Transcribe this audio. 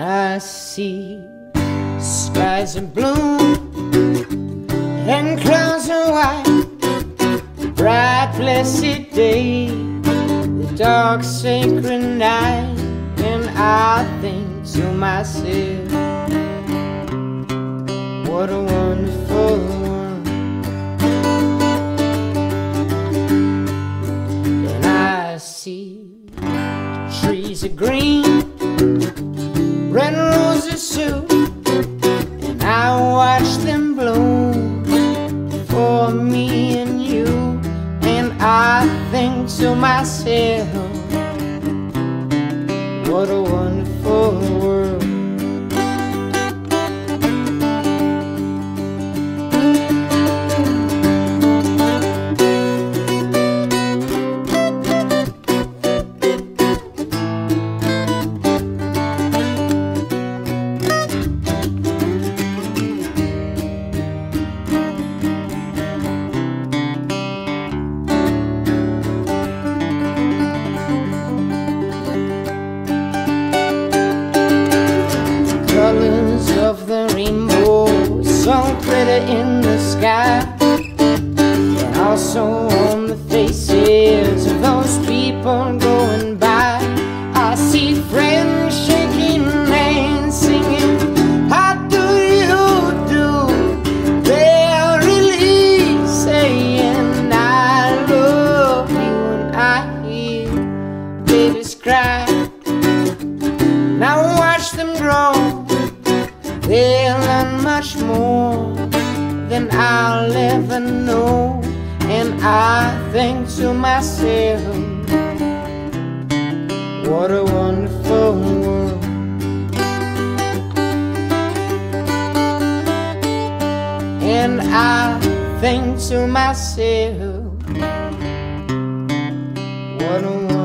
I see skies of blue and clouds of white, bright blessed day, the dark sacred night, and I think to myself, what a wonderful world. And I see trees are green, red roses too, and I watch them bloom for me and you, and I think to myself, what a wonderful world. Colors of the rainbow, so pretty in the sky, and also on the faces of those people going by. I see friends shaking hands, singing, how do you do? They're really saying, I love you, and I hear babies cry. Now watch them grow, they'll learn much more than I'll ever know, and I think to myself, what a wonderful world. And I think to myself, what a wonderful world.